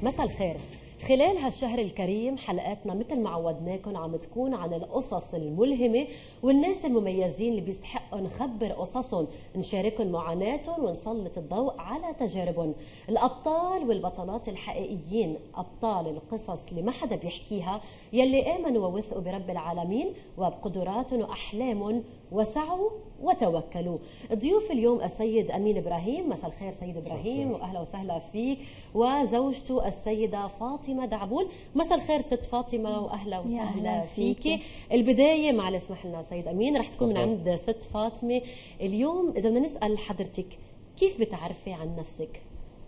مساء الخير. خلال هالشهر الكريم حلقاتنا مثل ما عودناكم عم تكون عن القصص الملهمة والناس المميزين اللي بيستحقوا نخبر قصصهم، نشاركهم معاناتهم ونسلط الضوء على تجاربهم. الأبطال والبطلات الحقيقيين، أبطال القصص اللي ما حدا بيحكيها، يلي آمنوا ووثقوا برب العالمين وبقدراتهم وأحلامهم وسعوا وتوكلوا. ضيوف اليوم السيد أمين إبراهيم. مساء الخير سيد إبراهيم، وأهلا وسهلا فيك. وزوجته السيدة فاطمة دعبول. مساء الخير ست فاطمة، وأهلا وسهلا فيك. البداية معلش اسمح لنا سيد أمين، رح تكون من عند ست فاطمة. اليوم إذا بدنا نسأل حضرتك كيف بتعرفي عن نفسك؟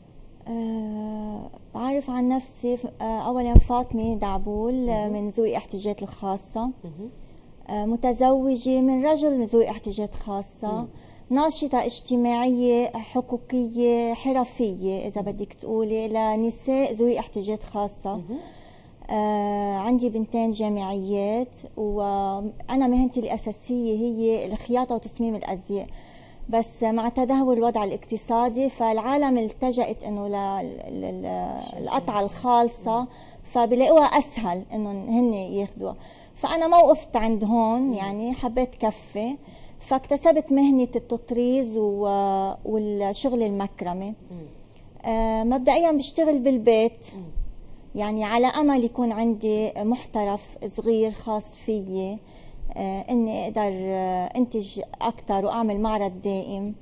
بعرف عن نفسي أولا فاطمة دعبول من ذوي احتياجات الخاصة، متزوجة من رجل من ذوي احتياجات خاصة، ناشطة اجتماعية حقوقية حرفية إذا بدك تقولي لنساء ذوي احتياجات خاصة. عندي بنتين جامعيات، وأنا مهنتي الأساسية هي الخياطة وتصميم الأزياء، بس مع تدهور الوضع الاقتصادي فالعالم التجأت انه للقطعة الخالصة، فبلاقوها اسهل انه هن ياخذوها. فانا ما وقفت عند هون، يعني حبيت كفي، فاكتسبت مهنة التطريز والشغل المكرمة. مبدئيا بشتغل بالبيت، يعني على امل يكون عندي محترف صغير خاص فيي، اني اقدر انتج اكثر واعمل معرض دائم.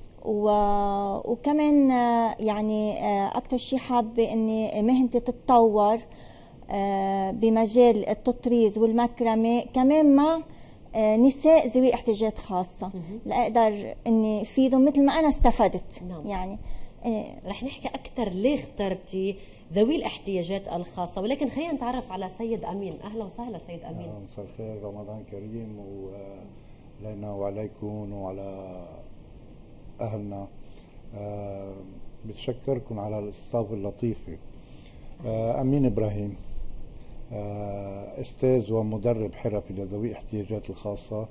وكمان يعني اكثر شيء حابه اني مهنتي تتطور بمجال التطريز والمكرمه، كمان مع نساء ذوي احتياجات خاصه، لاقدر اني افيدهم مثل ما انا استفدت. نعم. يعني رح نحكي اكثر ليه اخترتي ذوي الاحتياجات الخاصة، ولكن خلينا نتعرف على سيد أمين. أهلا وسهلا سيد أمين. مساء الخير، رمضان كريم علينا وعليكم وعلى أهلنا. بتشكركم على الاستضافة اللطيفة. أمين إبراهيم، أستاذ ومدرب حرفي لذوي احتياجات الخاصة.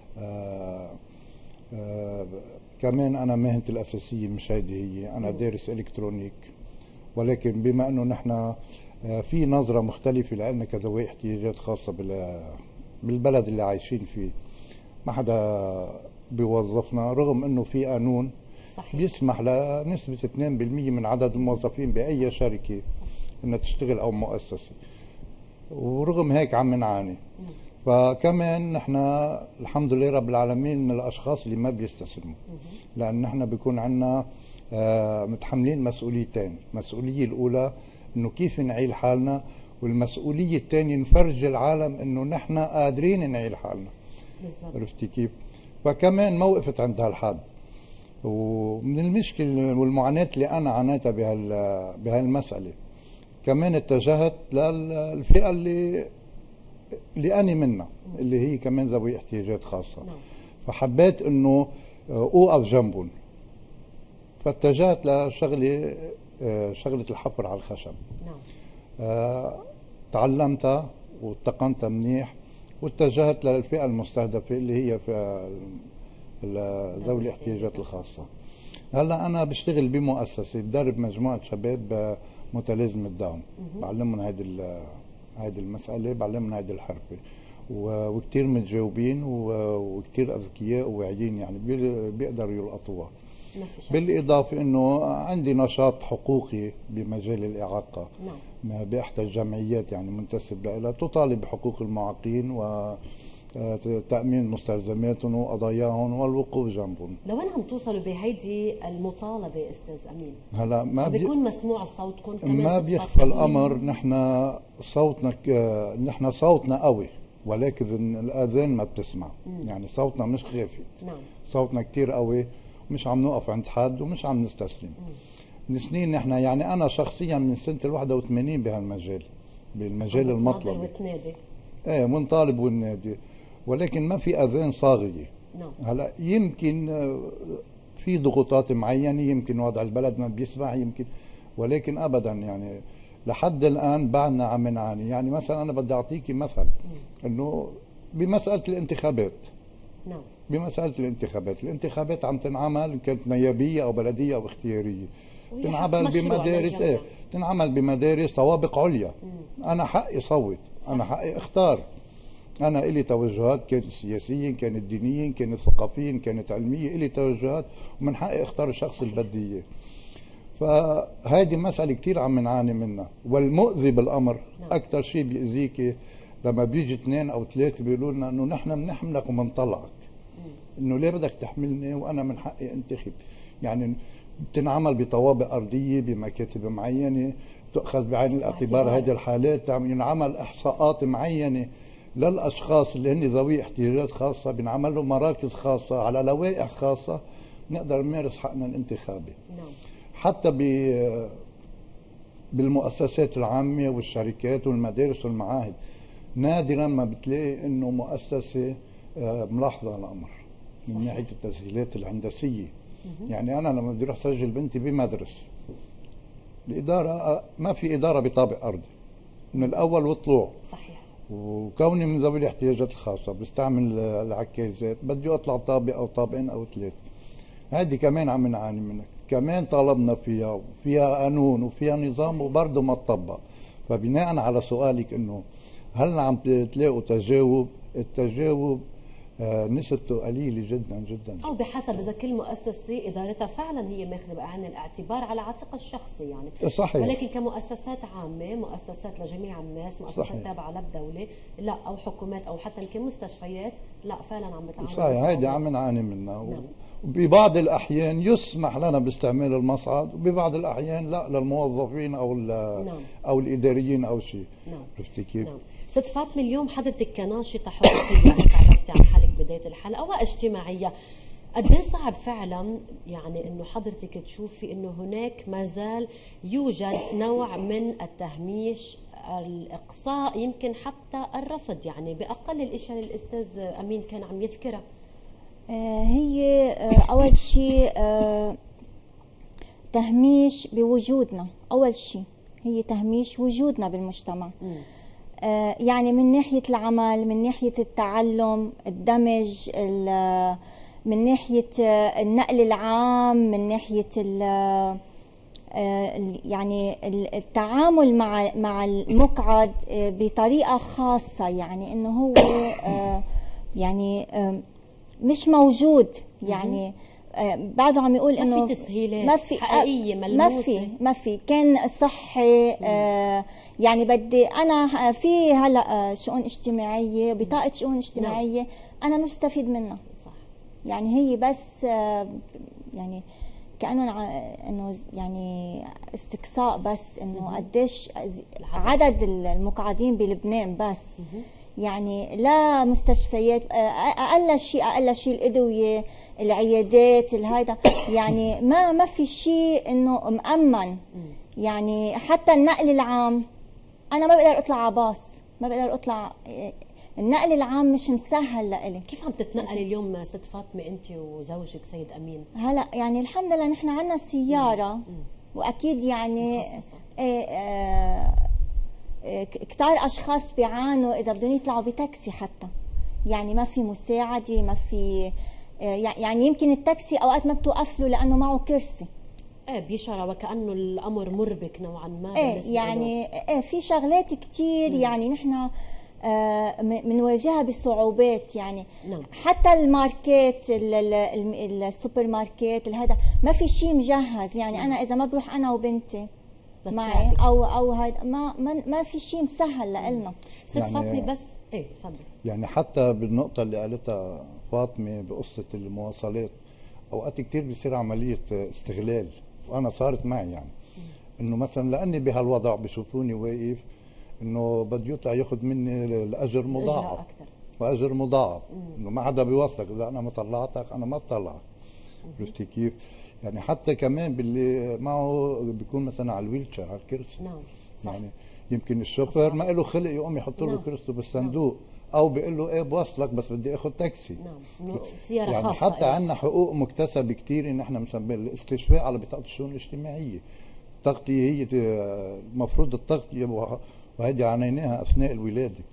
كمان أنا مهنتي الأساسية مش هيدي هي، أنا دارس إلكترونيك، ولكن بما انه نحن في نظره مختلفه لنا كذوي احتياجات خاصه بالبلد اللي عايشين فيه، ما حدا بيوظفنا رغم انه في قانون صحيح بيسمح لنسبه 2% من عدد الموظفين باي شركه انها تشتغل او مؤسسه، ورغم هيك عم نعاني. فكمان نحن الحمد لله رب العالمين من الاشخاص اللي ما بيستسلموا، لان نحن بيكون عندنا متحملين مسؤوليتين. المسؤولية الأولى إنه كيف نعيل حالنا، والمسؤولية الثانية نفرج العالم إنه نحن قادرين نعيل حالنا. بالضبط. عرفتي كيف؟ فكمان ما وقفت عند هالحد، ومن المشكلة والمعاناة اللي أنا عانيتها بهالمسألة كمان اتجهت للفئة اللي أنا منها، اللي هي كمان ذوي احتياجات خاصة. نعم. فحبيت إنه أوقف جنبهم، فاتجهت لشغلة شغلة الحفر على الخشب. نعم. تعلمتها واتقنتها منيح، واتجهت للفئة المستهدفة اللي هي ذوي الاحتياجات الخاصة. هلا أنا بشتغل بمؤسسة بدرب مجموعة شباب متلازمة داون، بعلمهم هيدي المسألة، بعلمهم هيدي الحرفة، وكتير متجاوبين وكتير أذكياء وواعيين، يعني بيقدروا يلقطوها. بالإضافة أنه عندي نشاط حقوقي بمجال الإعاقة. نعم. بإحدى الجمعيات يعني منتسب لها، تطالب بحقوق المعاقين وتأمين مستلزماتهم وقضاياهم والوقوف جنبهم. لوين عم توصلوا بهيدي المطالبة أستاذ أمين؟ هلا ما بيكون مسموع صوتكم كمان؟ ما بيخفى الأمر، نحن صوتنا قوي، ولكن الآذان ما بتسمع. يعني صوتنا مش خافت. نعم. صوتنا كتير قوي، مش عم نوقف عند حد ومش عم نستسلم. من سنين نحن، يعني انا شخصيا من سنه ال81 بهالمجال، بالمجال المطلبي وتنادي. ايه، منطالب والنادي، ولكن ما في اذان صاغيه. نعم. هلا يمكن في ضغوطات معينه، يمكن وضع البلد ما بيسمع، يمكن، ولكن ابدا يعني لحد الان بعدنا عم نعاني. يعني مثلا انا بدي اعطيكي مثل، انه بمساله الانتخابات. نعم. بمسألة الانتخابات عم تنعمل، كانت نيابية أو بلدية أو اختيارية. تنعمل بمدارس تنعمل بمدارس طوابق عليا. انا حقي صوت، انا حقي اختار، انا الي توجهات كانت سياسيه، كانت دينيه، كانت ثقافيه، كانت علميه، الي توجهات ومن حقي اختار الشخص اللي بدي اياه. فهذه مسألة كتير عم نعاني منها. والمؤذي بالأمر أكثر شيء بيأذيك لما بيجي 2 أو 3 بيقولوا لنا إنه نحن بنحملك وبنطلعك، إنه ليه بدك تحملني وأنا من حقي أنتخب. يعني بتنعمل بطوابق أرضية بمكاتب معينة، تؤخذ بعين الاعتبار هذه الحالات، ينعمل إحصاءات معينة للأشخاص اللي هن ذوي احتياجات خاصة، بنعمل لهم مراكز خاصة على لوائح خاصة نقدر نمارس حقنا الانتخابي. حتى بالمؤسسات العامة والشركات والمدارس والمعاهد نادرا ما بتلاقي انه مؤسسة ملاحظة الامر من ناحية التسهيلات الهندسية. يعني انا لما بدي اروح اسجل بنتي بمدرسة، الادارة ما في ادارة بطابق ارضي من الاول وطلوع. صحيح. وكوني من ذوي الاحتياجات الخاصة بستعمل العكازات، بدي اطلع طابق او طابقين او 3. هذه كمان عم نعاني منها، كمان طالبنا فيها وفيها قانون وفيها نظام وبرضه ما تطبق. فبناء على سؤالك انه هل عم تلاقوا تجاوب؟ التجاوب نسبته قليله جدا جدا، او بحسب اذا كل مؤسسه ادارتها فعلا هي ماخذه بعين الاعتبار على عاتقها الشخصي يعني. صحيح. ولكن كمؤسسات عامه، مؤسسات لجميع الناس، مؤسسات تابعه للدوله، لا، او حكومات او حتى كمستشفيات، لا فعلا عم بتعامل. صحيح، هيدي عم نعاني منها. نعم. وببعض الاحيان يسمح لنا باستعمال المصعد، وببعض الاحيان لا، للموظفين او نعم. او الاداريين او شيء. نعم. عرفتي كيف؟ نعم. ست فاطمه، اليوم حضرتك كناشطه حقوقيه تعرفتي عن حالك بدايه الحلقه واجتماعيه، قد ايه صعب فعلا يعني انه حضرتك تشوفي انه هناك ما زال يوجد نوع من التهميش، الاقصاء، يمكن حتى الرفض، يعني باقل الاشياء اللي الاستاذ امين كان عم يذكرها؟ هي اول شيء تهميش بوجودنا، اول شيء هي تهميش وجودنا بالمجتمع. يعني من ناحية العمل، من ناحية التعلم، الدمج، من ناحية النقل العام، من ناحية يعني التعامل مع المقعد بطريقة خاصة، يعني انه هو يعني مش موجود، يعني بعده عم يقول انه ما في تسهيلات ما في حقيقيه ملموسه، ما في كان صحي. يعني بدي انا في هلا شؤون اجتماعيه، بطاقه شؤون اجتماعيه انا ما بستفيد منها. صح. يعني هي بس يعني كانه انه يعني استقصاء، بس انه قديش عدد المقعدين بلبنان بس. يعني لا مستشفيات، اقل شيء الادويه، العيادات، الهيدا، يعني ما في شيء انه مأمن. يعني حتى النقل العام انا ما بقدر اطلع على باص، ما بقدر اطلع، النقل العام مش مسهل لإلي. كيف عم تتنقلي اليوم ست فاطمه انت وزوجك سيد امين؟ هلا يعني الحمد لله نحن عندنا سياره، واكيد يعني كتار اشخاص بيعانوا اذا بدهم يطلعوا بتاكسي حتى، يعني ما في مساعده، ما في، يعني يمكن التاكسي اوقات ما بتوقف له لانه معه كرسي. بيشعر وكأنه الأمر مربك نوعا ما. يعني في شغلات كتير يعني نحن بنواجهها بصعوبات. يعني نعم. حتى الماركات، السوبر ماركت، هذا ما في شيء مجهز. يعني أنا إذا ما بروح أنا وبنتي معي أو هذا ما في شيء مسهل لنا. ست يعني فاطمة بس تفضل. يعني حتى بالنقطة اللي قالتها فاطمة بقصة المواصلات، أوقات كتير بيصير عملية استغلال، وأنا صارت معي يعني إنه مثلا لأني بهالوضع بشوفوني واقف إنه بده يطلع ياخذ مني الأجر مضاعف وأجر مضاعف، إنه ما حدا بيوصلك، إذا أنا ما طلعتك أنا ما بطلعك. عرفتي كيف؟ يعني حتى كمان باللي معه بيكون مثلا على الويلتشر، على الكرسي. نعم صح. يعني يمكن الشوفير ما له خلق يقوم يحط له كرسيه بالصندوق، او بيقول له بوصلك بس بدي اخذ تاكسي. نعم سياره يعني خاصه. حتى عندنا حقوق مكتسبه كثير ان احنا مسمين الاستشفاء على بطاقه الشؤون الاجتماعيه. التغطيه هي المفروض التغطيه، وهذه عانيناها اثناء الولاده.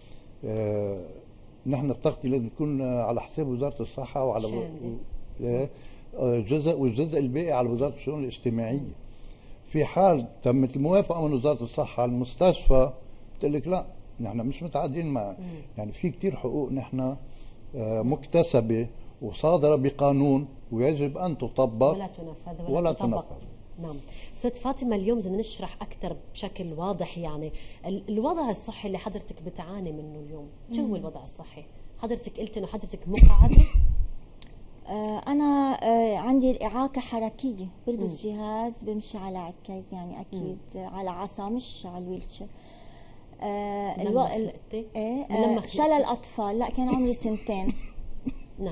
نحن التغطيه لازم تكون على حساب وزاره الصحه وعلى جزء، والجزء الباقي على وزاره الشؤون الاجتماعيه. في حال تمت الموافقه من وزاره الصحه على المستشفى بتقول لك لا نحن مش متعاقدين معك. يعني في كثير حقوق نحن مكتسبه وصادره بقانون ويجب ان تطبق ولا تنفذ ولا تنفذ. نعم. ست فاطمة، اليوم بدنا نشرح أكثر بشكل واضح يعني الوضع الصحي اللي حضرتك بتعاني منه اليوم. شو هو الوضع الصحي؟ حضرتك قلت إنه حضرتك مقعدة. أنا عندي الإعاقة حركية، بلبس جهاز بمشي على عكاز، يعني أكيد على عصا مش على الويلتشر. شلل أطفال، لا كان عمري 2 سنين. نعم.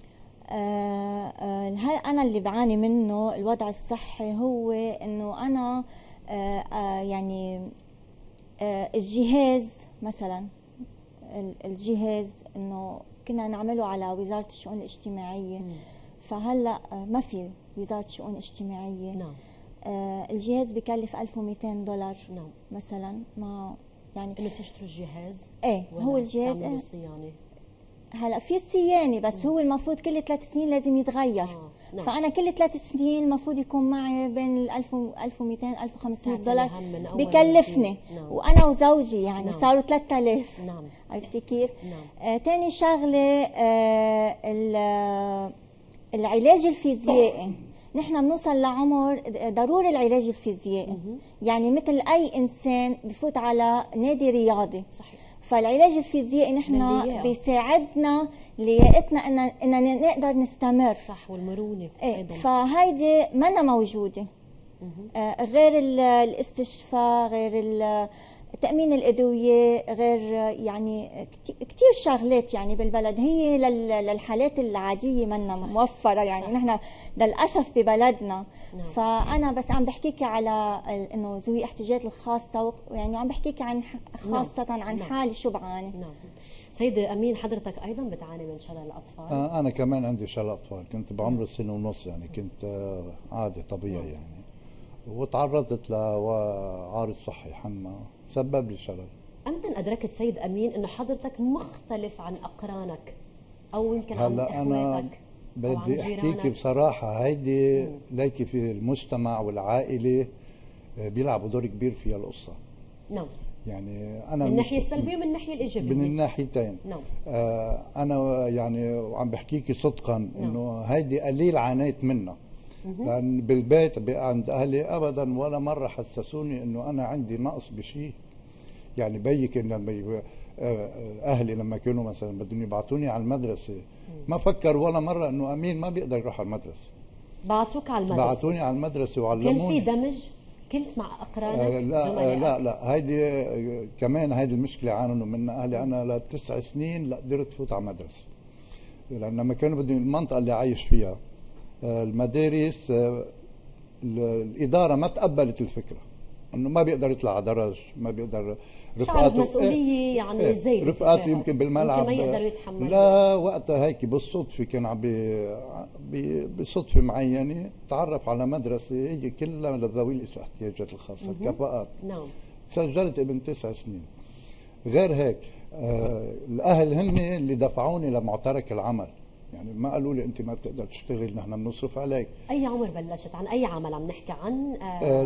هل أنا اللي بعاني منه الوضع الصحي هو إنه أنا يعني الجهاز مثلا، الجهاز إنه كنا نعمله على وزارة الشؤون الاجتماعية، فهلا ما في وزارة الشؤون الاجتماعية. نعم. الجهاز بكلف $1200. نعم. مثلا ما يعني إنه تشتروا الجهاز. إيه هو الجهاز صيانة. هلا في صيانه بس هو المفروض كل 3 سنين لازم يتغير. نعم. فانا كل 3 سنين المفروض يكون معي بين $1200 $1500 بكلفني. نعم. وانا وزوجي يعني نعم. صاروا 3000. نعم. عرفتي كيف؟ نعم. تاني شغله العلاج الفيزيائي. نحن بنوصل لعمر ضروري العلاج الفيزيائي. يعني مثل اي انسان بفوت على نادي رياضي. صحيح. فالعلاج الفيزيائي نحن بيساعدنا لياقتنا ان نقدر نستمر. صح. والمرونه ايضا. فهيدي منا موجوده. غير الاستشفاء، غير تامين الادويه، غير يعني كثير شغلات يعني بالبلد هي للحالات العاديه منا موفره. يعني صح. نحن للاسف ببلدنا. نعم. فانا بس عم بحكيك على انه ذوي احتياجات الخاصه، يعني عم بحكيك عن خاصه نعم. عن حالي شو بعاني. نعم. سيد امين، حضرتك ايضا بتعاني من شلل الاطفال؟ انا كمان عندي شلل اطفال، كنت بعمر 1.5 سنة، يعني كنت عادي طبيعي يعني، وتعرضت لعارض صحي حمى سبب لي شلل. امتى ادركت سيد امين انه حضرتك مختلف عن اقرانك او يمكن عن اخواتك؟ هلا انا بدي احكيكي بصراحه، هيدي ليكي في المجتمع والعائله بيلعبوا دور كبير فيها القصه. نعم. يعني انا من الناحيه السلبيه ومن الناحيه الايجابيه. من الناحيتين. نعم. انا يعني وعم بحكيكي صدقا انه هيدي قليل عانيت منها. لان بالبيت عند اهلي ابدا ولا مره حسسوني انه انا عندي نقص بشيء. يعني بيك لما اهلي لما كانوا مثلا بدهم يبعثوني على المدرسه ما فكر ولا مره انه امين ما بيقدر يروح على المدرسه. بعثوك على المدرسه؟ بعثوني على المدرسه وعلموني. كان في دمج؟ كنت مع اقرانك؟ لا هيدي كمان هيدي المشكله عانوا منها اهلي. انا ل9 سنين لا قدرت فوت على مدرسه، لان لما كانوا بدهم المنطقه اللي عايش فيها المدارس الاداره ما تقبلت الفكره انه ما بيقدر يطلع على درج، ما بيقدر رفقاته مسؤوليه يعني زي رفقاته يمكن بالملعب يمكن ما يقدروا يتحملوا. لا وقتها هيك بالصدفه كان عم بصدفه معينه تعرف على مدرسه هي كلها لذوي الاحتياجات الخاصه الكفاءات. نعم. سجلت ابن 9 سنين. غير هيك الاهل هن اللي دفعوني لمعترك العمل، يعني ما قالوا لي انت ما بتقدر تشتغل نحن بنصرف عليك. اي عمر بلشت؟ عن اي عمل عم نحكي؟ عن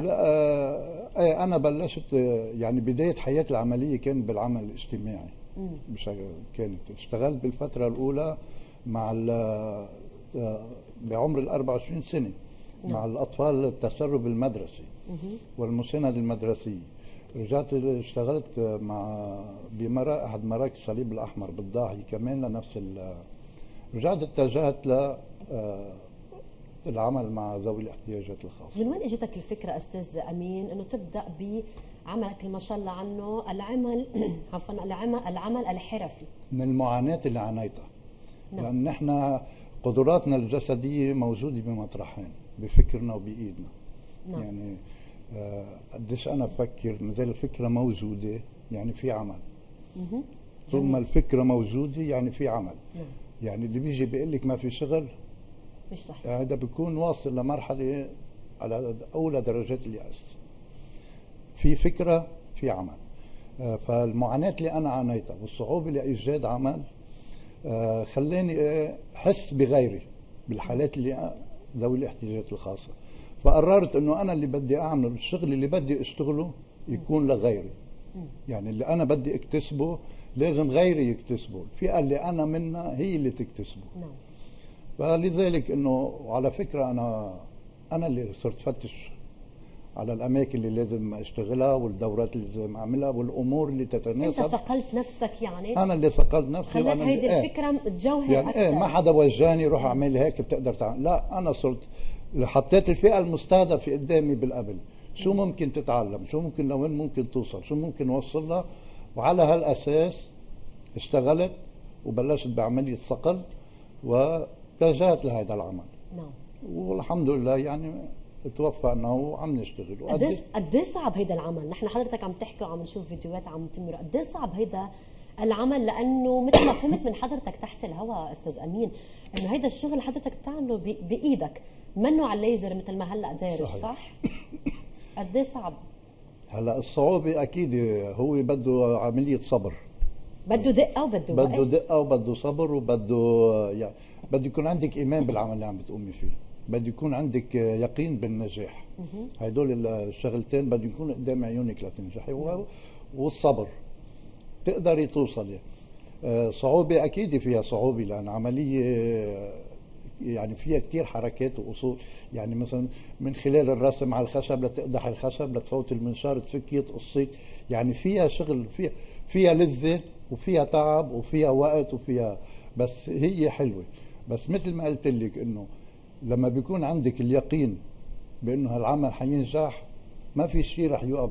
لا انا بلشت يعني بدايه حياتي العمليه كان بالعمل الاجتماعي. كانت اشتغلت بالفتره الاولى مع بعمر 24 سنه مع الاطفال التسرب المدرسي والمساند المدرسيه. رجعت اشتغلت مع احد مراكز الصليب الاحمر بالضاحيه كمان لنفس رجعت اتجهت للعمل مع ذوي الاحتياجات الخاصه. من وين اجتك الفكره استاذ امين انه تبدا بعملك ما شاء الله عنه العمل عفوا العمل الحرفي؟ من المعاناه اللي عانيتها. نعم. لان نحن قدراتنا الجسديه موجوده بمطرحين، بفكرنا وبايدنا. نعم. يعني قديش انا بفكر مثل الفكره موجوده يعني في عمل. ثم الفكره موجوده يعني في عمل. نعم. يعني اللي بيجي بيقول لك ما في شغل مش صحيح. هذا بيكون واصل لمرحله على اولى درجات اليأس. في فكره في عمل. فالمعاناه اللي انا عانيتها والصعوبه لايجاد عمل خلاني احس بغيري بالحالات اللي ذوي الاحتياجات الخاصه. فقررت انه انا اللي بدي اعمل الشغل اللي بدي اشتغله يكون لغيري. يعني اللي انا بدي اكتسبه لازم غيري يكتسبه، الفئه اللي انا منها هي اللي تكتسبه. نعم. فلذلك انه على فكره انا اللي صرت فتش على الاماكن اللي لازم اشتغلها والدورات اللي لازم اعملها والامور اللي انت تتناسب. ثقلت نفسك يعني، انا اللي ثقلت نفسي، خليت هيدي الفكره تجوهر يعني اكثر. ما حدا وجاني روح اعمل هيك بتقدر تعمل، لا انا صرت حطيت الفئه المستهدفه قدامي بالقبل، شو ممكن تتعلم، شو ممكن لوين ممكن توصل، شو ممكن نوصل لها، وعلى هالاساس اشتغلت وبلشت بعمليه صقل واتجهت لهذا العمل. نعم. والحمد لله يعني توفقنا وعم نشتغل. قد ايه صعب هيدا العمل؟ نحن حضرتك عم تحكي وعم نشوف فيديوهات عم تمر، قد ايه صعب هيدا العمل؟ لانه مثل ما فهمت من حضرتك تحت الهواء استاذ امين انه هيدا الشغل حضرتك بتعمله بايدك، منه على الليزر مثل ما هلا دارج، صح؟ قد ايه صعب؟ هلا الصعوبه اكيد هو بده عمليه صبر، بده دقه وبده دقه وبده صبر وبده يعني بده يكون عندك ايمان بالعمل اللي عم بتقومي فيه، بده يكون عندك يقين بالنجاح. هدول الشغلتين بده يكون قدام عيونك لتنجحي، والصبر تقدري توصلي. صعوبة أكيد فيها صعوبة لأن عملية يعني فيها كتير حركات وأصول، يعني مثلا من خلال الرسم على الخشب لتقدح الخشب لتفوت المنشار تفكي تقصي، يعني فيها شغل، فيها لذة وفيها تعب وفيها وقت وفيها، بس هي حلوة. بس مثل ما قلت لك إنه لما بيكون عندك اليقين بأنه هالعمل حينجح ما في شيء رح يوقف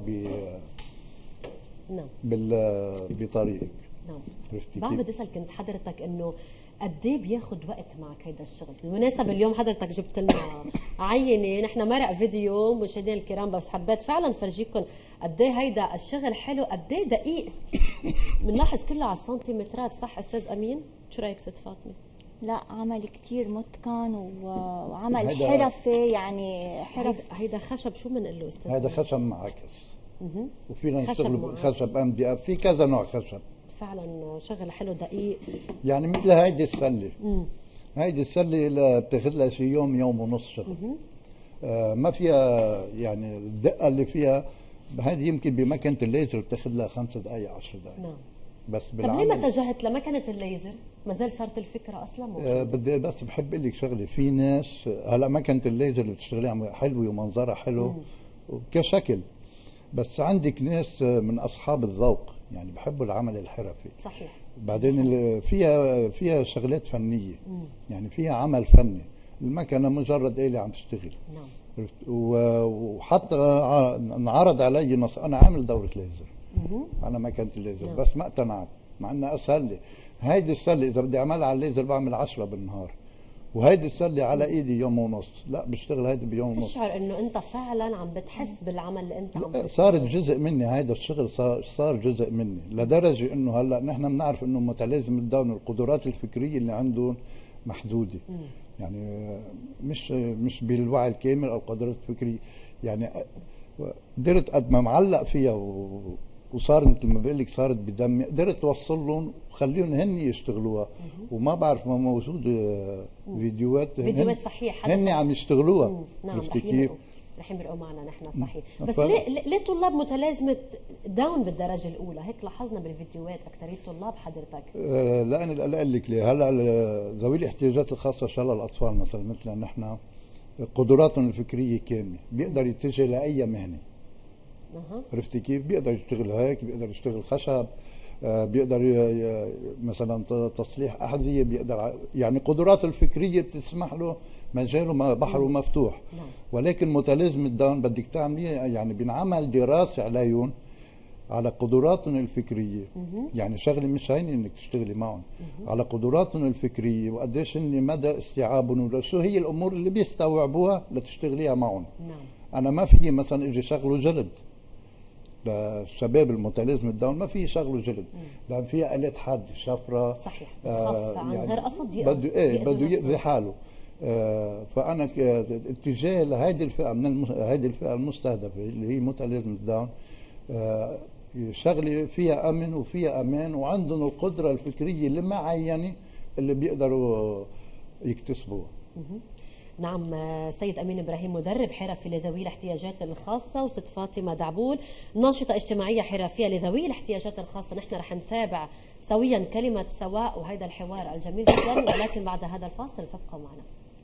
نعم بطريقك. نعم. بعد بدي اسال كنت حضرتك انه قد ايه بياخذ وقت معك هيدا الشغل؟ بالمناسبه اليوم حضرتك جبت لنا عينه، نحن مرق فيديو مشاهدينا الكرام بس حبيت فعلا فرجيكم قد ايه هيدا الشغل حلو، قد ايه دقيق. بنلاحظ كله على السنتيمترات، صح استاذ امين؟ شو رايك ست فاطمه؟ لا عمل كتير متقن وعمل حرفي، يعني هيدا خشب شو بنقول له استاذ؟ هذا خشب معاكس، وفينا نشتغل خشب MDF، في كذا نوع خشب. فعلا شغل حلو دقيق. يعني مثل هيدي السله، هيدي السله بتاخذ لها شي يوم ونص شغل. ما فيها يعني الدقه اللي فيها، هذه يمكن بمكنه الليزر بتاخذ لها 5 دقائق 10 دقائق. نعم. بس طب ليه ما اتجهت لمكنه الليزر؟ ما زال صارت الفكره اصلا بدي بس بحب اقول لك شغله، في ناس هلا مكنه الليزر اللي بتشتغليها حلوه ومنظرها حلو كشكل، بس عندك ناس من اصحاب الذوق يعني بحبوا العمل الحرفي. صحيح. بعدين فيها شغلات فنيه، يعني فيها عمل فني، المكنه مجرد آلة عم تشتغل. نعم. وحتى انعرض علي انا عامل دوره ليزر على مكنه الليزر. نعم. بس ما اقتنعت مع انها اسهل لي. هيدي السله اذا بدي اعملها على الليزر بعمل 10 بالنهار، وهيدي السله على ايدي يوم ونص، لا بشتغل هيدي بيوم ونص. تشعر انه انت فعلا عم بتحس بالعمل اللي انت عم تشتغله؟ صارت جزء مني، هيدا الشغل صار جزء مني، لدرجه انه هلا نحن بنعرف انه متلازم الداون القدرات الفكريه اللي عندهم محدوده. يعني مش بالوعي الكامل او القدرات الفكريه، يعني قدرت قد ما معلق فيها وصار مثل ما بقول لك صارت بدمي، قدرت توصل لهم وخليهم هن يشتغلوها. وما بعرف ما موجود فيديوهات صحيح هن عم يشتغلوها. نعم عرفتي كيف؟ رح يمرقوا معنا نحن. صحيح. بس ليه طلاب متلازمه داون بالدرجه الاولى؟ هيك لاحظنا بالفيديوهات اكثريه طلاب حضرتك. لان اقول لك ليه، هلا ذوي الاحتياجات الخاصه ان شاء الله الاطفال مثلا مثلنا نحن قدراتهم الفكريه كامله، بيقدر يتجه لاي مهنه. عرفتي كيف؟ بيقدر يشتغل هيك، بيقدر يشتغل خشب، بيقدر مثلا تصليح احذيه، بيقدر يعني قدراته الفكريه بتسمح له، مجاله بحره مفتوح. ولكن متلازمه داون بدك تعملي يعني بنعمل دراسه عليهم على قدراتهم الفكريه. يعني شغله مش هينه انك تشتغلي معهم، على قدراتهم الفكريه وقديش ان مدى استيعابهم وشو هي الامور اللي بيستوعبوها لتشتغليها معهم. انا ما في مثلا اجي شغله جلد للشباب المتلازمه الداون، ما في شغله جلد لان فيها آلات حد شفره. صحيح. عن يعني غير قصد بده يأذي حاله. فانا اتجاه لهيدي الفئه من هيدي الفئه المستهدفه اللي هي متلازمه الداون، شغله فيها امن وفيها امان وعندهم القدره الفكريه المعينه اللي بيقدروا يكتسبوها. نعم، سيد أمين إبراهيم مدرب حرفي لذوي الاحتياجات الخاصة، وست فاطمة دعبول ناشطة اجتماعية حرفية لذوي الاحتياجات الخاصة. نحن رح نتابع سويا كلمة سواء وهذا الحوار الجميل جدا، ولكن بعد هذا الفاصل فابقوا معنا.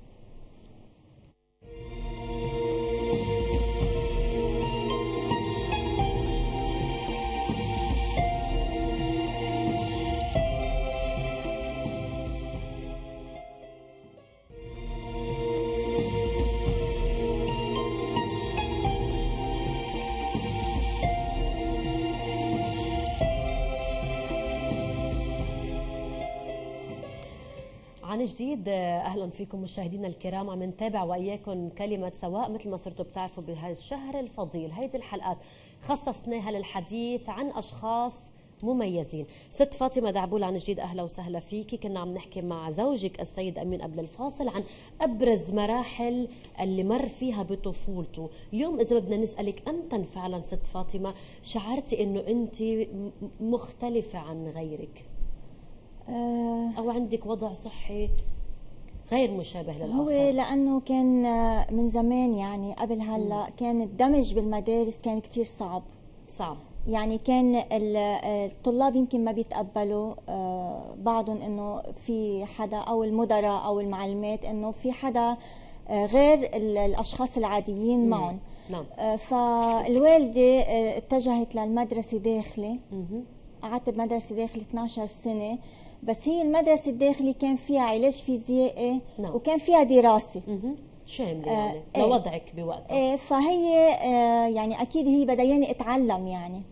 عن جديد اهلا فيكم مشاهدينا الكرام، عم نتابع واياكم كلمه سواء. مثل ما صرتوا بتعرفوا بهذا الشهر الفضيل هيدي الحلقات خصصناها للحديث عن اشخاص مميزين. ست فاطمه دعبول عن جديد اهلا وسهلا فيكي. كنا عم نحكي مع زوجك السيد امين قبل الفاصل عن ابرز مراحل اللي مر فيها بطفولته. اليوم اذا بدنا نسالك امتى فعلا ست فاطمه شعرتي انه انت مختلفه عن غيرك؟ أو عندك وضع صحي غير مشابه للآخر؟ هو لأنه كان من زمان، يعني قبل هلا كان الدمج بالمدارس كان كتير صعب. يعني كان الطلاب يمكن ما بيتقبلوا بعضهم انه في حدا، او المدراء او المعلمات، انه في حدا غير الاشخاص العاديين معهم. نعم. فالوالده اتجهت للمدرسه داخلي. قعدت بمدرسه داخلي 12 سنه، بس هي المدرسة الداخلي كان فيها علاج فيزيائي. نعم. وكان فيها دراسة شاملة يعني لوضعك بوقتها. فهي يعني أكيد هي بدياني أتعلم يعني.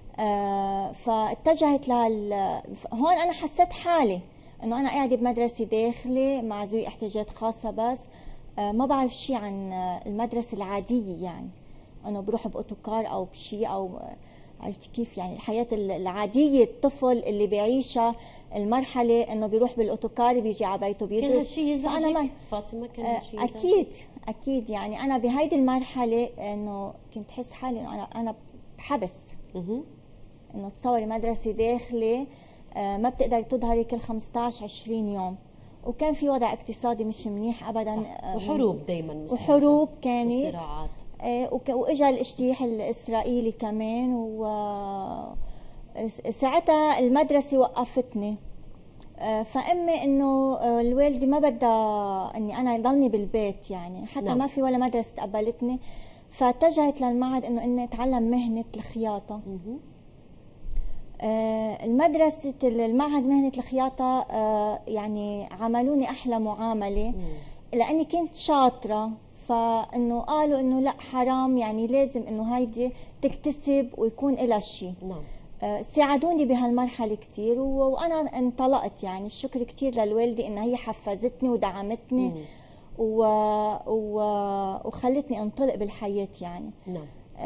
فاتجهت هون أنا حسيت حالي إنه أنا قاعدة بمدرسة داخلي مع ذوي احتياجات خاصة، بس ما بعرف شيء عن المدرسة العادية، يعني إنه بروح بأوتوكار أو بشيء، أو عرفتي كيف يعني الحياة العادية الطفل اللي بيعيشها، المرحلة انه بيروح بالاوتوكار بيجي على بيته بيدرس. كان هالشيء يزعجك فاطمة؟ كان هالشيء يزعجك؟ اكيد يعني انا بهيدي المرحلة انه كنت حس حالي انه انا بحبس. انه تصوري مدرسة داخلي ما بتقدري تظهري كل 15 20 يوم، وكان في وضع اقتصادي مش منيح ابدا. وحروب دائما، وحروب كانت، وصراعات، واجا الاجتياح الاسرائيلي كمان. ساعتها المدرسة وقفتني. فأمي إنه الوالدة ما بدها إني أنا ضلني بالبيت، يعني حتى نعم. ما في ولا مدرسة تقبلتني. فاتجهت للمعهد إنه إني أتعلم مهنة الخياطة. المدرسة المعهد مهنة الخياطة يعني عملوني أحلى معاملة لأني كنت شاطرة. فإنه قالوا إنه لا حرام، يعني لازم إنه هيدي تكتسب ويكون إلها شيء. نعم. ساعدوني بهالمرحلة كتير، وأنا انطلقت. يعني الشكر كتير للوالدة إنها هي حفزتني ودعمتني وخلتني انطلق بالحياة يعني. نعم.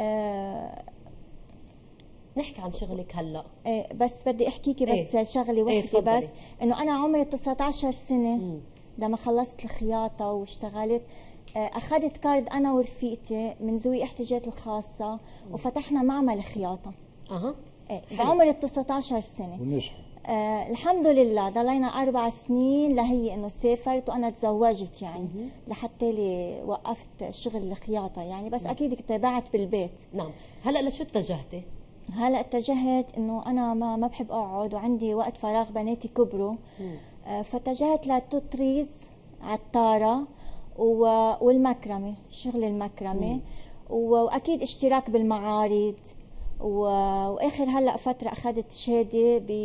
نحكي عن شغلك هلا. بس بدي احكيكي بس شغله واحده. بس انه انا عمري 19 سنه لما خلصت الخياطه واشتغلت، اخذت كارد انا ورفيقتي من ذوي احتياجات الخاصه وفتحنا معمل خياطه. بعمر 19 سنه ونجح. الحمد لله. ضلينا 4 سنين لهي انه سافرت وانا تزوجت، يعني لحتى لي وقفت شغل الخياطه يعني. بس اكيد تابعت بالبيت. نعم. هلا لشو اتجهتي؟ هلا اتجهت انه انا ما بحب اقعد وعندي وقت فراغ، بناتي كبروا. فاتجهت للتطريز، عطاره والمكرمه، شغل المكرمه. واكيد اشتراك بالمعارض. واخر هلا فتره اخذت شهاده ب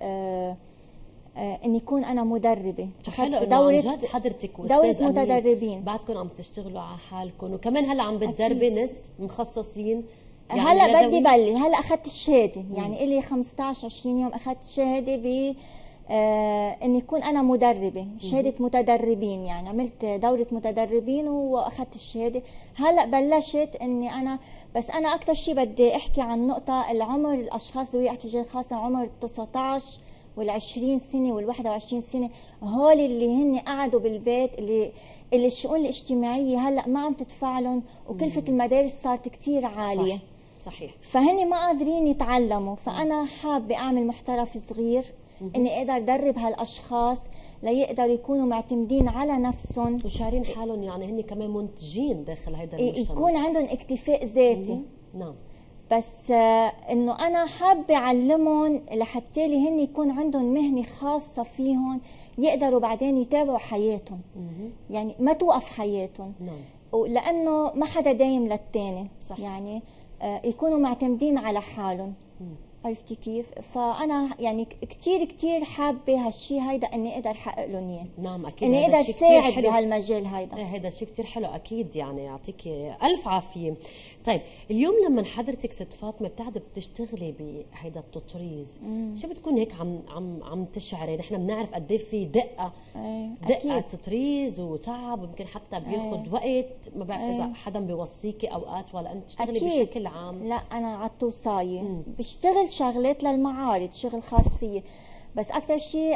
اني اكون انا مدربه. حلو انه عن جد حضرتك واستاذ دورة متدربين بعدكم عم تشتغلوا على حالكم، وكمان هلا عم بتدربي ناس مخصصين. يعني هلا بدي بلي، هلا اخذت الشهاده. يعني الي 15 20 يوم اخذت شهاده ب اني اكون انا مدربه، شهاده متدربين. يعني عملت دوره متدربين واخذت الشهاده. هلا بلشت اني انا، بس انا اكثر شيء بدي احكي عن نقطه العمر. الاشخاص ذوي احتياجات خاصه عمر 19 وال20 سنه وال21 سنه، هول اللي هن قعدوا بالبيت، اللي الشؤون الاجتماعيه هلا ما عم تدفع لهم، وكلفه المدارس صارت كثير عاليه. صحيح. فهن ما قادرين يتعلموا. فانا حابه اعمل محترف صغير اني اقدر ادرب هالاشخاص ليقدروا يكونوا معتمدين على نفسهم وشارين حالهم، يعني هن كمان منتجين داخل هذا المجتمع، يكون عندهم اكتفاء ذاتي. نعم. بس انه انا حابه اعلمهم لحتى لي هن يكون عندهم مهنه خاصه فيهم، يقدروا بعدين يتابعوا حياتهم، يعني ما توقف حياتهم. نعم. لانه ما حدا دايم للتاني. صح. يعني يكونوا معتمدين على حالهم. عرفتي كيف؟ فانا يعني كثير كثير حابه هالشيء هيدا اني اقدر احقق لهم اياه. نعم اكيد، اني اقدر ساعد بهالمجال هيدا. هذا شيء كثير حلو اكيد، يعني يعطيك الف عافيه. طيب اليوم لما حضرتك ست فاطمه بتقعدي بتشتغلي بهيدا التطريز، شو بتكون هيك عم تشعري؟ نحن بنعرف قد ايه في دقه تطريز وتعب، ويمكن حتى بياخذ وقت، ما بعرف اذا حدا بيوصيكي اوقات ولا انت تشتغلي أكيد. بشكل عام؟ لا انا على التوصايه بشتغل شغلات للمعارض، شغل خاص فيي، بس اكثر شيء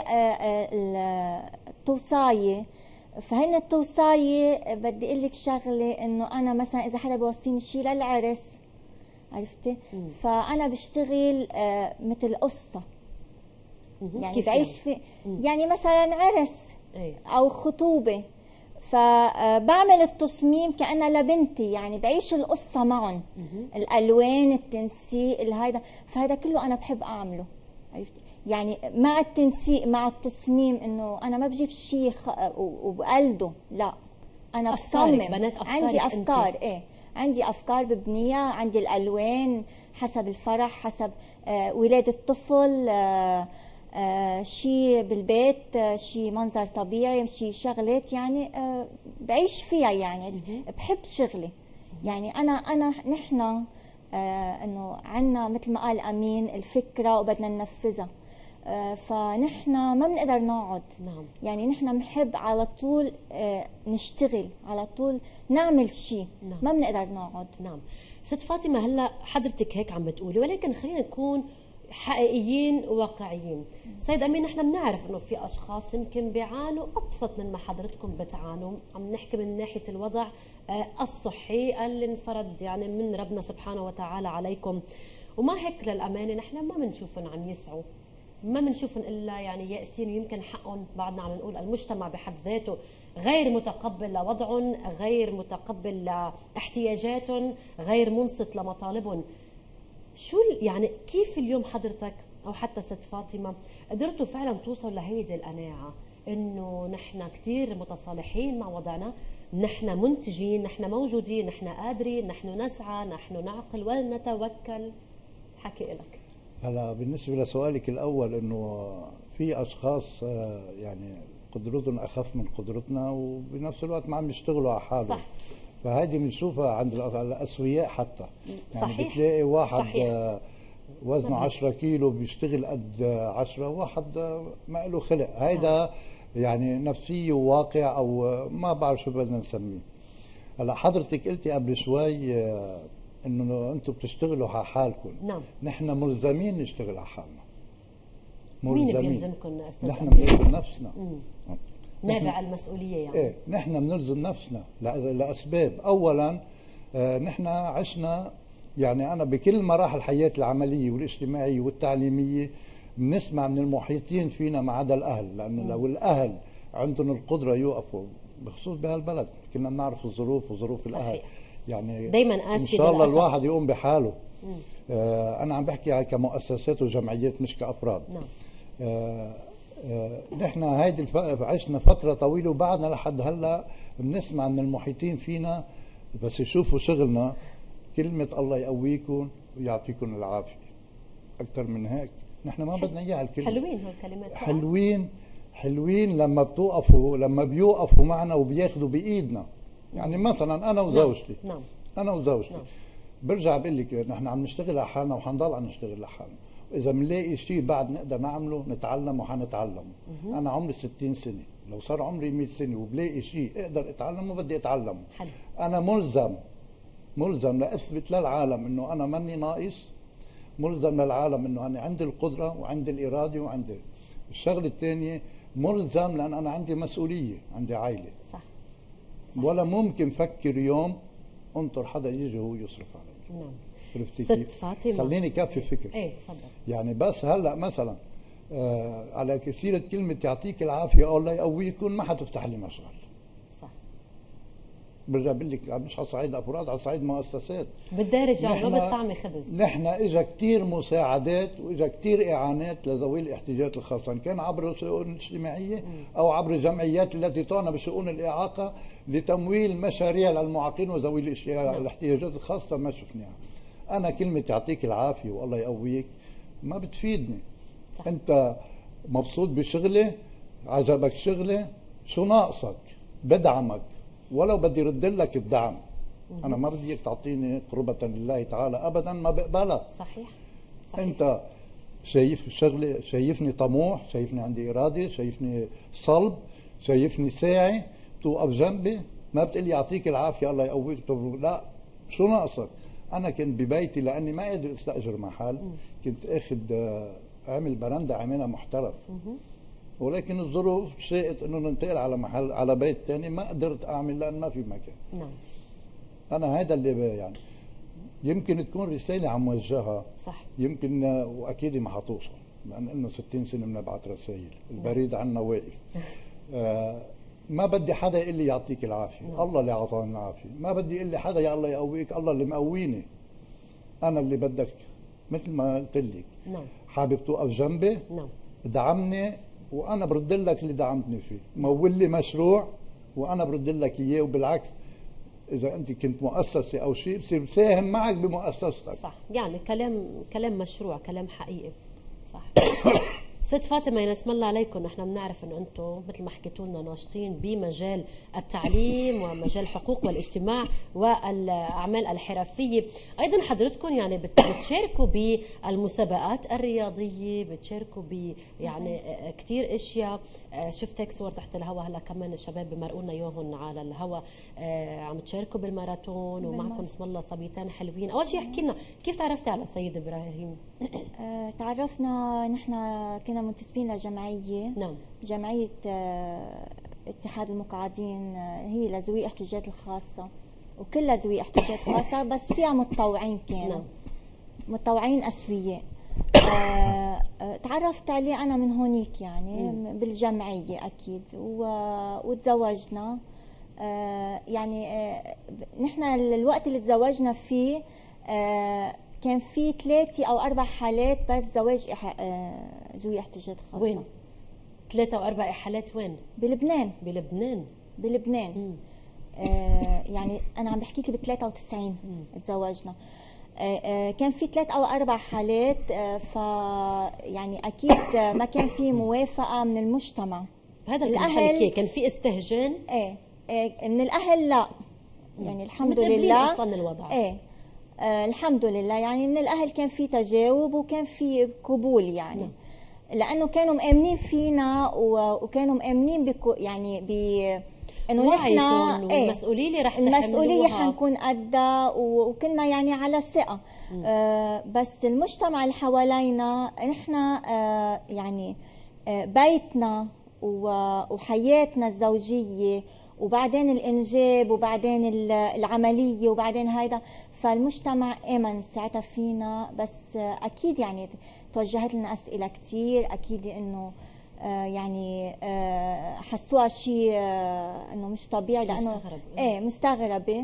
التوصايه. فهن التوصايه بدي اقول لك شغله، انه انا مثلا اذا حدا بيوصيني شيء للعرس، عرفتي؟ فانا بشتغل مثل قصه، يعني بعيش في يعني مثلا عرس او خطوبه، فبعمل التصميم كأنها لبنتي، يعني بعيش القصة معهم، الألوان، التنسيق، هيدا، فهذا كله أنا بحب أعمله. عرفتي؟ يعني مع التنسيق مع التصميم، إنه أنا ما بجيب شيء وبقلده، لا أنا بصمم، عندي أفكار. عندي أفكار ببنيها، عندي الألوان حسب الفرح، حسب ولادة الطفل، شيء بالبيت، شيء منظر طبيعي، شيء شغلات يعني بعيش فيها، يعني بحب شغلي. يعني نحن انه عندنا مثل ما قال امين الفكره وبدنا ننفذها، فنحن ما بنقدر نقعد. نعم. يعني نحن بنحب على طول نشتغل، على طول نعمل شيء. نعم. ما بنقدر نقعد. نعم. ست فاطمه، هلا حضرتك هيك عم بتقولي، ولكن خلينا نكون حقيقيين وواقعيين. سيد امين، نحن بنعرف انه في اشخاص يمكن بيعانوا ابسط من ما حضرتكم بتعانوا، عم نحكي من ناحيه الوضع الصحي اللي انفرض يعني من ربنا سبحانه وتعالى عليكم، وما هيك للامانه نحن ما بنشوفهم عم يسعوا، ما بنشوفهم الا يعني يائسين، ويمكن حقهم بعدنا عم نقول المجتمع بحد ذاته غير متقبل لوضعهم، غير متقبل لاحتياجاتهم، غير منصت لمطالبهم. شو يعني كيف اليوم حضرتك او حتى ست فاطمه قدرتوا فعلا توصلوا لهيدي القناعه انه نحن كثير متصالحين مع وضعنا، نحن منتجين، نحن موجودين، نحن قادرين، نحن نسعى، نحن نعقل ونتوكل؟ حكي لك. هلا بالنسبه لسؤالك الاول، انه في اشخاص يعني قدرتهم اخف من قدرتنا، وبنفس الوقت ما عم يشتغلوا على حالهم. صح. فهذه بنشوفها عند الاسوياء حتى، يعني صحيح. بتلاقي واحد صحيح. وزنه 10 كيلو بيشتغل قد 10، واحد ما له خلق. هيدا يعني نفسيه وواقع، او ما بعرف شو بدنا نسميه. هلا حضرتك قلتي قبل شوي انه انتم بتشتغلوا على حالكم. نعم. نحن ملزمين نشتغل على حالنا. مين بيلزمكم استاذ؟ نحن بنلزم نفسنا. نابع المسؤوليه يعني. ايه، نحن بنلزم نفسنا لاسباب. اولا نحن عشنا، يعني انا بكل مراحل حياتي العمليه والاجتماعيه والتعليميه بنسمع من المحيطين فينا ما عدا الاهل، لانه لو الاهل عندهم القدره يوقفوا، بخصوص بهالبلد كنا بنعرف الظروف وظروف الاهل، يعني دايما قاسي ان شاء الله الواحد يقوم بحاله. انا عم بحكي كمؤسسات وجمعيات مش كافراد. نعم. نحن هيدي عشنا فتره طويله، وبعدنا لحد هلا بنسمع من المحيطين فينا بس يشوفوا شغلنا كلمه الله يقويكم ويعطيكم العافيه. اكثر من هيك نحن ما بدنا اياها الكلمه. حلوين هول الكلمات. حلوين لما بيوقفوا معنا وبياخذوا بايدنا. يعني مثلا انا وزوجتي. نعم. انا وزوجتي. نعم. برجع بقول لك نحن عم نشتغل على حالنا وحنضل عم نشتغل على حالنا. إذا بنلاقي شيء بعد نقدر نعمله نتعلم وحنتعلم. أنا عمري 60 سنة، لو صار عمري 100 سنة وبلاقي شيء أقدر أتعلمه بدي أتعلمه. حلو. أنا ملزم لأثبت للعالم إنه أنا ماني ناقص، ملزم للعالم إنه أنا عندي القدرة وعندي الإرادة وعندي الشغلة الثانية، ملزم لأن أنا عندي مسؤولية، عندي عائلة. صح. ولا ممكن فكر يوم انطر حدا يجي هو يصرف علي. نعم. عرفتي ست فاطمة، خليني كفي فكر. ايه تفضل. يعني بس هلا مثلا على كثيرة كلمة يعطيك العافية الله يقويكم ما حتفتح لي مشغل. صح. برجع بقول لك مش على صعيد افراد، على صعيد مؤسسات بالدارج يعني ما بتطعمي خبز. نحن اجى كثير مساعدات واجى كثير اعانات لذوي الاحتياجات الخاصه، ان كان عبر الشؤون الاجتماعيه او عبر الجمعيات التي تعنى بشؤون الاعاقه لتمويل مشاريع للمعاقين وذوي الاحتياجات الخاصه ما شفناها. انا كلمه يعطيك العافيه والله يقويك ما بتفيدني. صح. انت مبسوط بشغلي، عجبك شغلي، شو ناقصك؟ بدعمك ولو بدي رد لك الدعم. انا ما بدي اياك تعطيني قربة لله تعالى ابدا، ما بقبلها. صحيح. انت شايف شغلي، شايفني طموح، شايفني عندي اراده، شايفني صلب، شايفني ساعي، توقف جنبي، ما بتقلي يعطيك العافيه الله يقويك. لا، شو ناقصك؟ انا كنت ببيتي لاني ما قادر استاجر محل، كنت اخذ عامل برندة عاملها محترف، ولكن الظروف شاءت انه ننتقل على محل على بيت ثاني، ما قدرت اعمل لان ما في مكان. نعم. انا هذا اللي يعني يمكن تكون رساله عم وجهها. صح. يمكن واكيد ما حتوصل لان انه 60 سنه بنبعث رسائل، البريد عنا واقف. ما بدي حدا يقول لي يعطيك العافيه. نعم. الله اللي اعطاني العافيه، ما بدي يقول لي حدا يا الله يقويك، الله اللي مقويني. انا اللي بدك مثل ما قلت لك. نعم. حابب توقف جنبي؟ نعم. ادعمني وانا برد لك اللي دعمتني فيه، مول لي مشروع وانا برد لك اياه، وبالعكس اذا انت كنت مؤسسه او شيء بصير بساهم معك بمؤسستك. صح، يعني كلام مشروع، كلام حقيقي. صح. ست فاطمه ينسم الله عليكم، نحن بنعرف انه انتم مثل ما حكيتوا لنا ناشطين بمجال التعليم ومجال الحقوق والاجتماع والاعمال الحرفيه، ايضا حضرتكم يعني بتشاركوا بالمسابقات الرياضيه، بتشاركوا ب يعني كثير اشياء. شفتك صور تحت الهواء هلا كمان الشباب بمرقوا لنا اياهم على الهواء، عم تشاركوا بالماراثون ومعكم اسم الله صبيتين حلوين. اول شيء احكي لنا كيف تعرفتي على سيد ابراهيم؟ تعرفنا نحن كنا منتسبين لجمعيه. نعم. جمعيه اتحاد المقعدين، هي لذوي احتياجات الخاصه وكلها ذوي احتياجات خاصه، بس فيها متطوعين كانوا. نعم. متطوعين اسوياء. تعرفت عليه انا من هونيك يعني بالجمعيه اكيد، وتزوجنا. يعني نحن الوقت اللي تزوجنا فيه كان في 3 أو 4 حالات بس زواج ذوي احتياجات خاصه. وين 3 أو 4 حالات؟ وين؟ بلبنان. بلبنان. يعني انا عم بحكي لك ب 93 تزوجنا. كان في 3 أو 4 حالات، ف يعني اكيد ما كان في موافقه من المجتمع. هذا الاهل كان في استهجان. من الاهل لا، يعني الحمد لله اصلا الوضع. الحمد لله، يعني من الاهل كان في تجاوب وكان في قبول يعني. لانه كانوا مآمنين فينا وكانوا مآمنين يعني انه نحن المسؤوليه اللي رح المسؤوليه حنكون قدها، وكنا يعني على ثقه. بس المجتمع اللي حوالينا نحن يعني بيتنا وحياتنا الزوجيه وبعدين الانجاب وبعدين العمليه وبعدين هيدا، فالمجتمع امن ساعتها فينا. بس اكيد يعني توجهت لنا اسئله كثير، اكيد انه يعني حسوها شيء انه مش طبيعي، لانه مستغربه.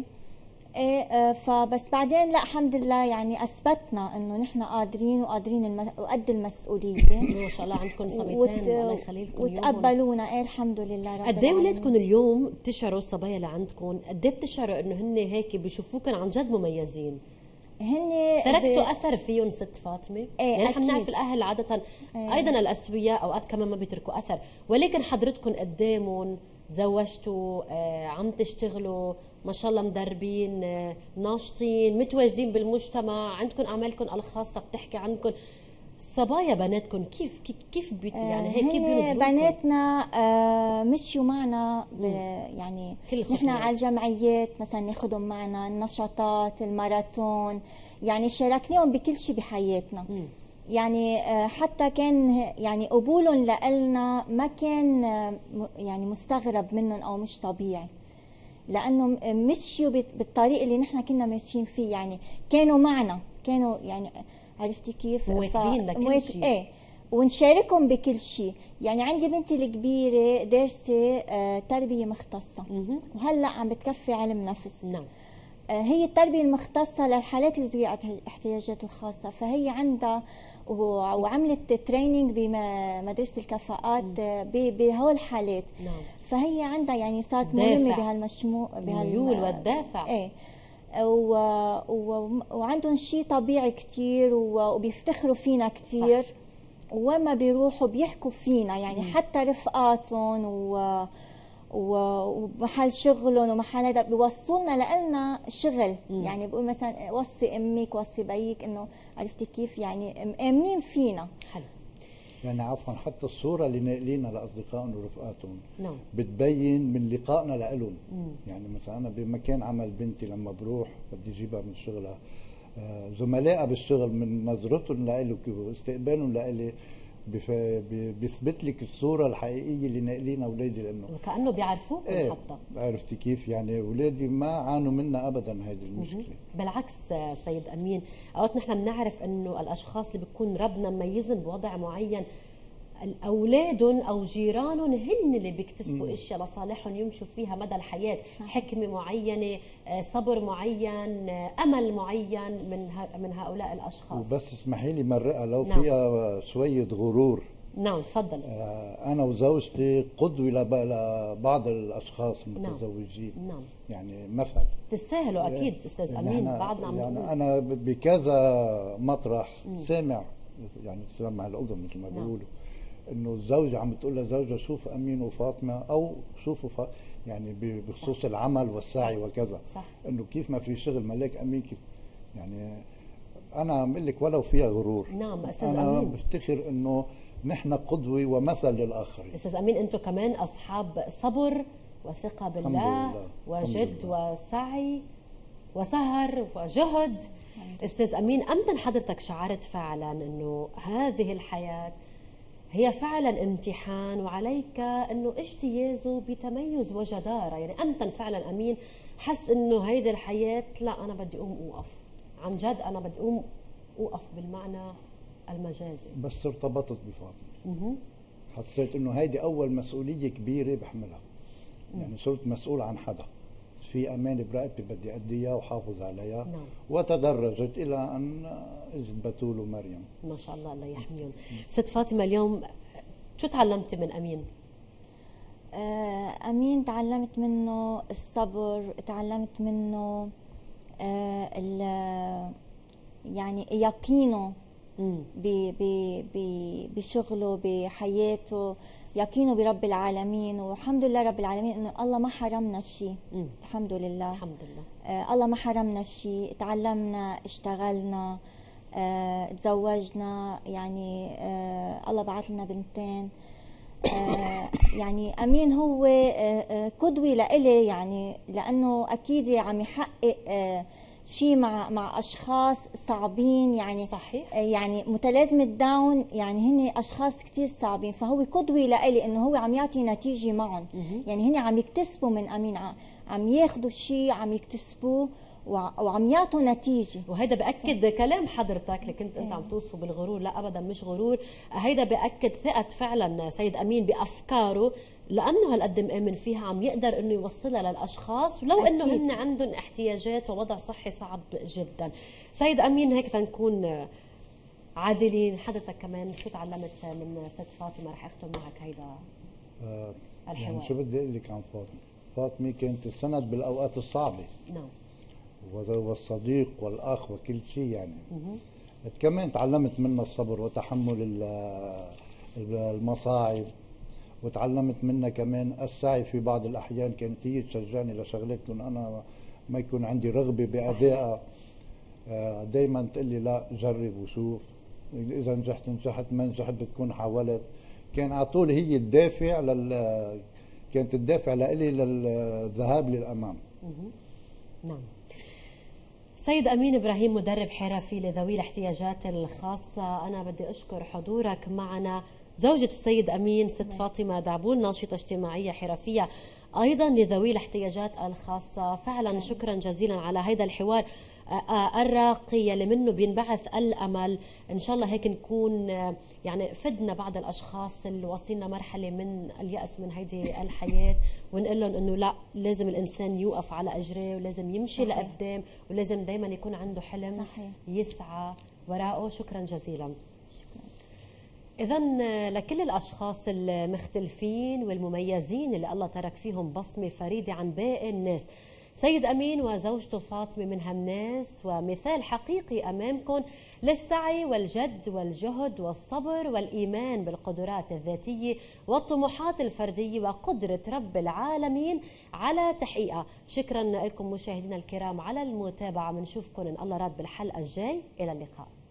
فبس بعدين لا الحمد لله يعني اثبتنا انه نحن قادرين وقد المسؤوليه. ما شاء الله عندكم صبيتين الله يخلي لكم وتقبلوا الحمد لله رب قد ايه اولادكم اليوم بتشعروا الصبايا اللي عندكم قد ايه بتشعروا انه هن هيك بشوفوكم عن جد مميزين؟ هن تركتوا اثر فيهم ست فاطمه؟ يعني نحن بنعرف الاهل عاده ايضا الاسوياء اوقات كمان ما بيتركوا اثر، ولكن حضرتكم قدامهم تزوجتوا، عم تشتغلوا ما شاء الله، مدربين، ناشطين، متواجدين بالمجتمع، عندكم اعمالكم الخاصه بتحكي عنكم. صبايا بناتكم كيف يعني هيك كيف بينزلوكم؟ بناتنا مشيوا معنا يعني نحن على الجمعيات مثلا ناخذهم معنا النشاطات، الماراثون، يعني شاركناهم بكل شيء بحياتنا. يعني حتى كان يعني قبولهم لنا ما كان يعني مستغرب منهم او مش طبيعي، لانه مشيوا بالطريق اللي نحن كنا ماشيين فيه. يعني كانوا معنا، كانوا يعني عرفتي كيف؟ مواكبين لكل شيء. ونشاركهم بكل شيء. يعني عندي بنتي الكبيرة دارسة تربية مختصة، وهلأ عم بتكفي علم نفس. نعم. هي التربية المختصة للحالات اللي ذوي الاحتياجات الخاصة، فهي عندها وعملت تريننج بمدرسة الكفاءات بهول الحالات. نعم. فهي عندها يعني صارت ملمة الميول والدافع. ايه. وعندهم شيء طبيعي كتير، وبيفتخروا فينا كتير. صح. وما بيروحوا بيحكوا فينا، يعني حتى رفقاتهم ومحل شغلهم ومحل هذا بيوصلنا لنا شغل. يعني بقول مثلا وصي امك وصي بيك، انه عرفتي كيف، يعني مآمنين فينا. حلو. يعني عفوا حتى الصوره اللي ناقلينها لاصدقائهم ورفقاتهم نعم. بتبين من لقائنا لهم. يعني مثلا انا بمكان عمل بنتي لما بروح بدي اجيبها من شغلها، زملائها بالشغل من نظرتهم لإلي واستقبالهم لإلي بيثبت لك الصوره الحقيقيه اللي ناقلينها اولادي، لانه وكانه بيعرفوكم. ايه حتى عرفتي كيف، يعني اولادي ما عانوا منا ابدا هذه المشكله. بالعكس سيد امين، اوقات نحن بنعرف انه الاشخاص اللي بيكون ربنا مميزهم بوضع معين اولادهم او جيرانهم هن اللي بيكتسبوا اشياء لصالحهم يمشوا فيها مدى الحياه. صح. حكمه معينه، صبر معين، امل معين من هؤلاء الاشخاص. وبس اسمحي لي مرقه لو نعم. فيها شويه غرور. نعم تفضل. انا وزوجتي قدوه لبعض الاشخاص المتزوجين. نعم. يعني مثل تستاهلوا اكيد استاذ امين. بعضنا عم يعني انا بكذا مطرح سامع، يعني سامع الاذن مثل ما بيقولوا، انه الزوجه عم بتقول لزوجها شوف امين وفاطمه، او شوفوا يعني بخصوص صح. العمل والسعي. صح. وكذا. صح. انه كيف ما في شغل ملاك امين كيف. يعني انا عم بقول لك ولو فيها غرور. نعم استاذ أنا امين، بفتخر انه نحن قدوه ومثل للاخرين. استاذ امين انتم كمان اصحاب صبر وثقه بالله وجد وسعي وسهر وجهد. استاذ امين، امتى حضرتك شعرت فعلا انه هذه الحياه هي فعلا امتحان وعليك انه اجتيازه بتميز وجدارة؟ يعني امتى فعلا امين حس انه هيدي الحياة لا انا بدي اقوم اوقف عن جد، انا بدي اقوم اوقف بالمعنى المجازي؟ بس ارتبطت بفاطمة. حسيت انه هيدي اول مسؤولية كبيرة بحملها. يعني صرت مسؤول عن حدا، في امان برقبتي بدي اديها وحافظ عليها. نعم. وتدرجت الى ان اجت بتول ومريم. ما شاء الله، الله يحميهم. ست فاطمه، اليوم شو تعلمتي من امين؟ امين تعلمت منه الصبر، تعلمت منه يعني يقينه بشغله بحياته، يقينه برب العالمين. والحمد لله رب العالمين انه الله ما حرمنا شيء. الحمد لله. الحمد لله. الله ما حرمنا شيء، تعلمنا، اشتغلنا، تزوجنا، يعني الله بعث لنا بنتين. يعني امين هو قدوه لإلي، يعني لانه اكيد عم يحقق شيء مع اشخاص صعبين. يعني صحيح. يعني متلازمه داون، يعني هن اشخاص كثير صعبين، فهو قدوه لإلي انه هو عم يعطي نتيجه معهم. يعني هن عم يكتسبوا من امين، عم ياخذوا شيء عم يكتسبوه وعم يعطوا نتيجه. وهيدا بأكد كلام حضرتك اللي كنت انت عم توصفه بالغرور. لا ابدا مش غرور، هيدا بأكد ثقه فعلا سيد امين بافكاره، لانه هالقد مآمن فيها عم يقدر انه يوصلها للاشخاص ولو انه هن عندهم احتياجات ووضع صحي صعب جدا. سيد امين، هيك تنكون عادلين، حضرتك كمان شو تعلمت من ست فاطمه؟ رح اختم معك هيدا الحوار. يعني شو بدي اقول لك عن فاطمه؟ فاطمه كانت السند بالاوقات الصعبه. نعم. والصديق والاخ وكل شيء يعني. كمان تعلمت منها الصبر وتحمل المصاعب، وتعلمت منها كمان السعي في بعض الاحيان. كانت هي تشجعني لشغلات كون انا ما يكون عندي رغبه بادائها. دائما تقول لي لا جرب وشوف، اذا نجحت نجحت، ما نجحت بتكون حاولت. كان على طول هي الدافع كانت الدافع لإلي للذهاب للامام. نعم. سيد أمين إبراهيم، مدرب حرفي لذوي الاحتياجات الخاصة، أنا بدي أشكر حضورك معنا. زوجة السيد أمين ست فاطمة دعبول، ناشطة اجتماعية حرفية أيضا لذوي الاحتياجات الخاصة. فعلا شكرا جزيلا على هذا الحوار الراقي يلي منه بينبعث الامل. ان شاء الله هيك نكون يعني فدنا بعض الاشخاص اللي واصلين مرحله من اليأس من هيدي الحياه، ونقول لهم انه لا، لازم الانسان يوقف على اجريه ولازم يمشي صحيح. لقدام، ولازم دائما يكون عنده حلم صحيح. يسعى وراءه. شكرا جزيلا. شكرا. إذا لكل الأشخاص المختلفين والمميزين اللي الله ترك فيهم بصمة فريدة عن باقي الناس، سيد أمين وزوجته فاطمة من هالناس، ومثال حقيقي أمامكم للسعي والجد والجهد والصبر والإيمان بالقدرات الذاتية والطموحات الفردية وقدرة رب العالمين على تحقيقها. شكرا لكم مشاهدينا الكرام على المتابعة، بنشوفكم إن الله راد بالحلقة الجاي. إلى اللقاء.